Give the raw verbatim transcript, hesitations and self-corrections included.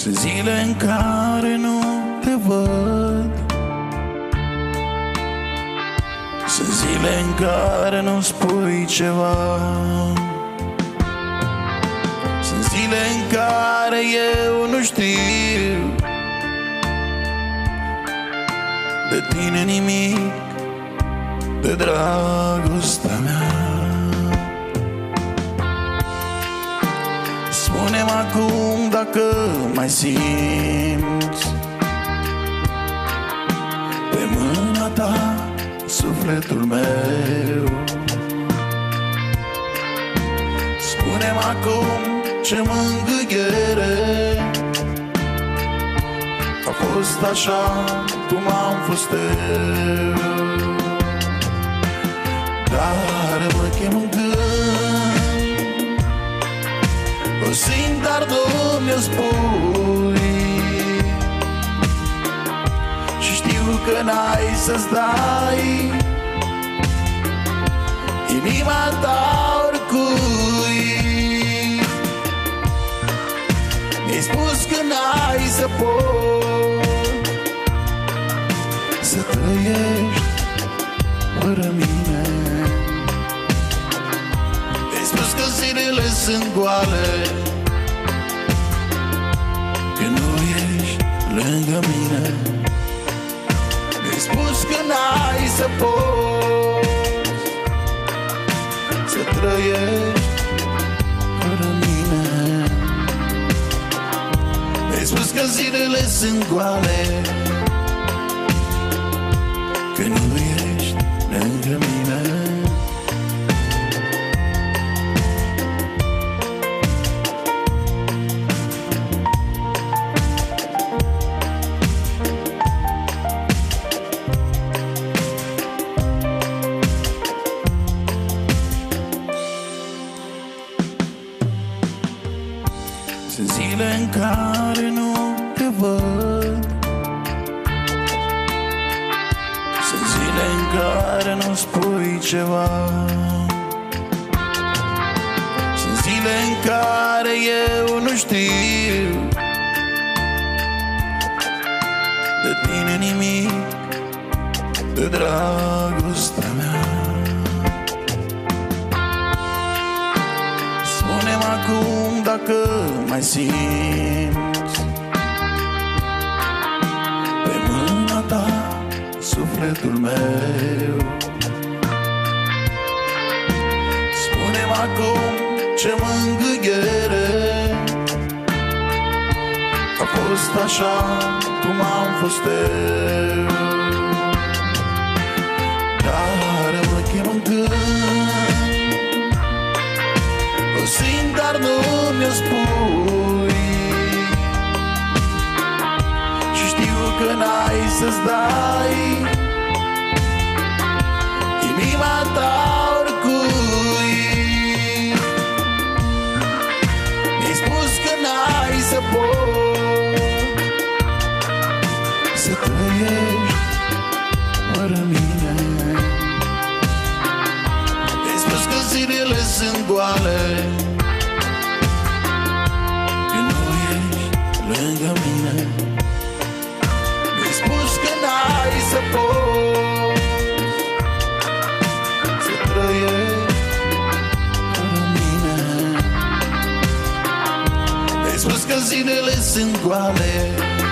Sunt zile în care nu te văd, sunt zile în care nu spui ceva, sunt zile în care eu nu știu de tine nimic, de dragostea mea. Spune-mi acum dacă mai simți pe mâna ta sufletul meu. Spune-mi acum ce mângâiere a fost așa cum am fost eu. Dar mă chem în gând, o simt, dar nu mi-o spui, și știu că n-ai să-ți dai inima ta oricui. Mi-ai spus că n-ai să poți să trăiești fără mine. Mi-ai spus că zilele sunt goale, că nu ești lângă mine. Mi-ai spus că n-ai să poți să trăiești fără mine. Mi-ai spus că zilele sunt goale, că nu ești lângă mine. Sunt zile în care nu te văd, sunt zile în care nu spui ceva, sunt zile în care eu nu știu de tine nimic, de dragostea mea. Spune-mi acum dacă mai simți pe mâna ta sufletul meu. Spune-mi acum ce mângâiere a fost așa cum am fost eu. Dar mă chem în gând, o simt, dar nu mi-o spui, și știu că n-ai să-ți dai inima ta oricui. Mi-ai spus că n-ai să poți să trăiești fără mine. Mi-ai spus că zilele sunt goale, că nu ești lângă mine. Mi-ai spus că n-ai să poți să trăiești fără mine. Mi-ai spus că zilele sunt goale,